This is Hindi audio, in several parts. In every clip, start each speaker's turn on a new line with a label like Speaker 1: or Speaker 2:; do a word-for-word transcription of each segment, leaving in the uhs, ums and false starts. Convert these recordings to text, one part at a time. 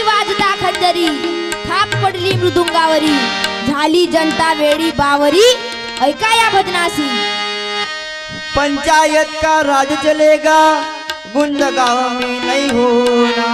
Speaker 1: वाजता खंजरी, थाप पडली मृदुंगावरी, झाली जनता वेडी बावरी, ऐका या भजनासी।
Speaker 2: पंचायत का राज चलेगा, गुंड गांव में नहीं होना।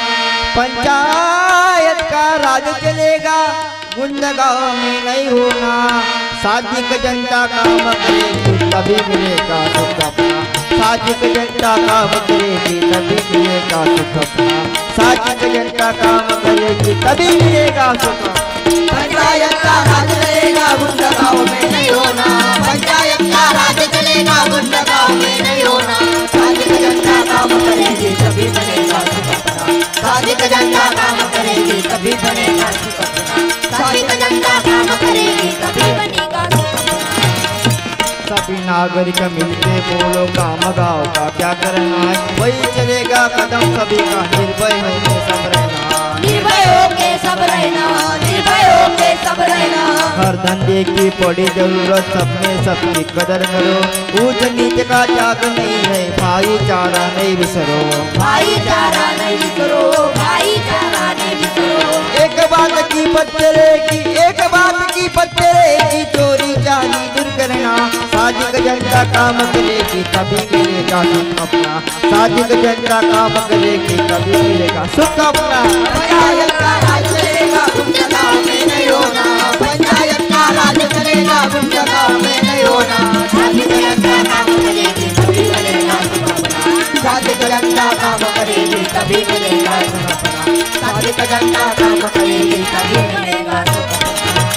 Speaker 2: पंचायत का राज चलेगा, गुंड गांव में नहीं होना। साजिक जनता काम करेगी तभी मिलेगा सुख अपना। साजिक जनता काम करेगी तभी मिलेगा सुख अपना। साजिक जनता काम करेगी तभी मिलेगा सुख।
Speaker 3: पंचायत का राज चलेगा, गुंड गांव में नहीं होना। पंचायत का राज चलेगा, गुंड गांव में नहीं होना। साजिक जनता काम करेगी तभी बनेगा सुख अपना। साजिक जनता काम करेगी तभी बनेगा सुख अपना। साजिक जनता काम करेगी तभी बनेगा सुख अपना।
Speaker 2: सभी नागरिक मिलके बोलो काम गाँव का क्या करना है, वही चलेगा कदम सभी का। निर्भय होके सब रहना,
Speaker 3: निर्भय होके सब रहना, निर्भय होके सब रहना।
Speaker 2: हर धंधे की पड़ी जरूरत, सब में सबकी कदर करो। ऊंच नीच का जाग नहीं है, भाईचारा नहीं बिसरो।
Speaker 3: भाईचारा नहीं बिसरो, भाईचारा नहीं बिसरो।
Speaker 2: एक बात की पत्थरे की, एक बात की पत्थरे की, चोरी चारी दूर करना। साजिक जनता काम करेगी तभी मिलेगा सुख अपना। साजिक जनता काम करेगी तभी मिलेगा सुख अपना।
Speaker 3: पंचायत का राज चलेगा, गुंड गांव में नहीं होना। पंचायत का राज चलेगा, गुंड गांव में नहीं होना। साजिक जनता काम करेगी तभी मिलेगा सुख अपना। साजिक जनता काम करेगी तभी मिलेगा सुख अपना। साजिक जनता काम करेगी तभी मिलेगा सुख अपना।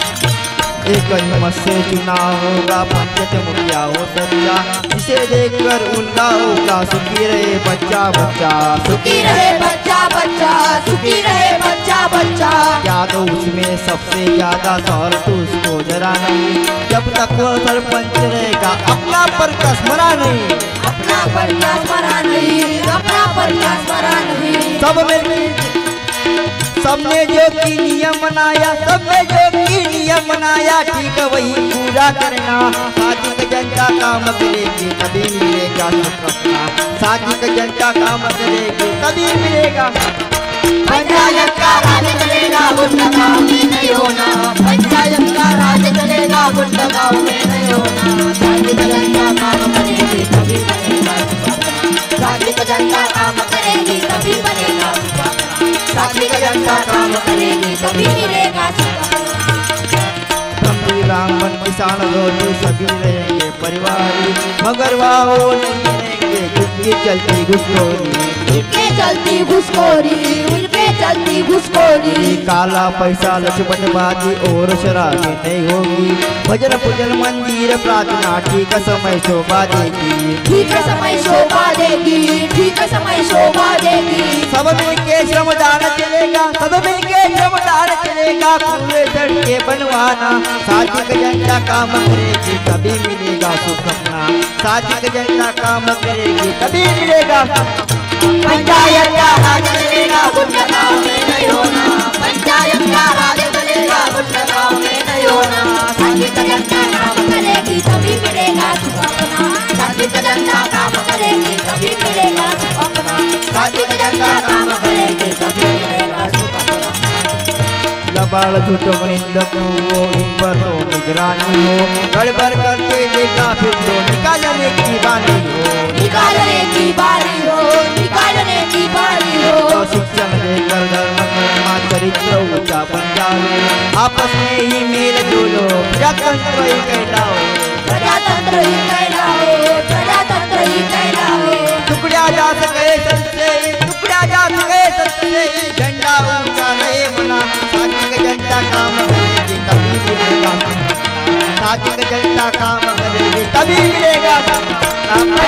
Speaker 2: एक हिम्मत से चुनाव होगा, पंचायत मुखिया हो सच्चा। जिसे देखकर उनका होगा सुखी रहे बच्चा बच्चा।
Speaker 3: सुखी रहे बच्चा बच्चा, सुखी रहे बच्चा बच्चा।
Speaker 2: क्या तो उसमें सबसे ज्यादा शौहरत उसको जरा नहीं। जब तक वो सरपंच रहेगा अपना पर कसमरा नहीं।
Speaker 3: अपना पर क्या स्मरा नहीं, अपना पर क्या स्मरा नहीं।
Speaker 2: सब में सबने जो की नियम बनाया, सबने जो की नियम बनाया, ठीक वही पूरा करना। साजिक जनता काम करेगी तभी मिलेगा सुख अपना। साजिक जनता काम करेगी तभी मिलेगा।
Speaker 3: पंचायत का राज चलेगा, गुंड गांव में नहीं होना। पंचायत का राज चलेगा, गुंड गांव में नहीं होना। साजिक जनता काम करेगी तभी बनेगा सुख अपना। साजिक जनता काम करेगी तभी बनेगा सुख अपना। साजिक जनता काम करेगी तभी मिलेगा सुख अपना।
Speaker 2: ब्रह्मी ब्राह्मण किसान रोजी सभी रहेंगे परिवारी, मगर वाहो नहीं रहेंगे जिनकी चलती घुसखोरी।
Speaker 3: इनके चलती घुसखोरी, इनके चलती घुसखोरी।
Speaker 2: काला पैसा लक्ष्मणबाजी और शराबी नहीं होगी। भजन पूजन मंदिर प्रार्थना ठीक समय शोभा देगी।
Speaker 3: ठीक समय शोभा देगी, ठीक समय शोभा देगी।
Speaker 2: सब मिलके श्रमदान चलेगा, सब मिलके श्रमदान चलेगा। पूरे सड़के बनवाना। साजिक जनता काम करेगी तभी मिलेगा सुख अपना। साजिक जनता काम करेगी तभी मिलेगा।
Speaker 3: पंचायत का राज चलेगा, गुंड गांव में नहीं होना। पंचायत का राज चलेगा, गुंड गांव में नहीं होना। साजिक जनता काम करेगी तभी मिलेगा सुख अपना। साजिक जनता काम करेगी तभी मिलेगा सुख अपना। साजिक जनता काम करेगी तभी मिलेगा सुख अपना।
Speaker 2: लबाड़ झूठों निंदक हो, इन पर तो निगरानी हो। गड़बड़ करके देखा फिर तो निकालने की बानी हो।
Speaker 3: निकालने की बारी हो, निकालने की बारी हो।
Speaker 2: तो शिक्षण देकर धर्म कर्मा चरित्र ऊंचा बन जाओ। आपस में ही मेल जोलो, प्रजातंत्र ही कहलाओ।
Speaker 3: प्रजातंत्र ही कहलाओ, प्रजातंत्र ही कहलाओ।
Speaker 2: टुकड़ा जा सके सबसे, टुकड़ा जा सके सबसे, झंडा ऊंचा रहे बना। साजिक जनता काम करेगी तभी मिलेगा। साजिक जनता काम करेगी तभी मिलेगा।